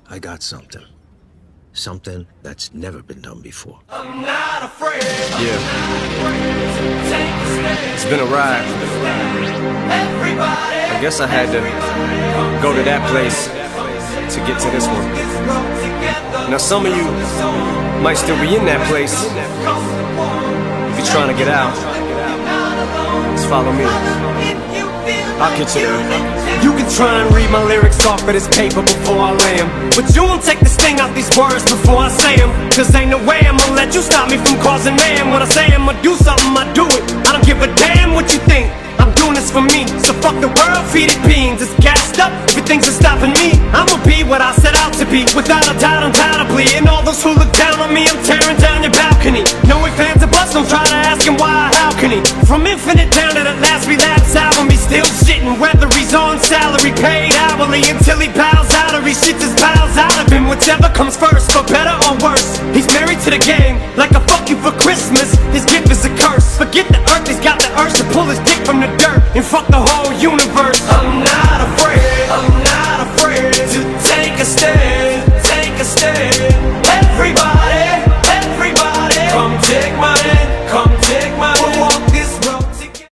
I got something. Something that's never been done before. I'm not afraid. Yeah. It's been a ride. I guess I had to go to that place to get to this one. Now some of you might still be in that place. If you're trying to get out, just follow me. I'll get you there. You can try and read my lyrics off of this paper before I lay them, but you won't take the sting out these words before I say them. Cause ain't no way I'ma let you stop me from causing mayhem. When I say I'ma do something, I do it. I don't give a damn what you think. I'm doing this for me, so fuck the world, feed it beans. It's gassed up, everything's stopping me. I'ma be what I set out to be, without a doubt, undoubtedly. And all those who look down on me, I'm tearing down your balcony. No ifs, ands, or buts, don't try to ask him why or how can he. From Infinite down to the last relapse album, he's still shitting, whether he's on salary, paid hourly, until he bows out or he shits his bowels out of him. Whichever comes first, for better or worse. He's married to the game, like a fuck you for Christmas. His gift is a curse. Forget the earth, he's got the urge to pull his dick from the dirt and fuck the whole universe. I'm not afraid to take a stand, take a stand. Everybody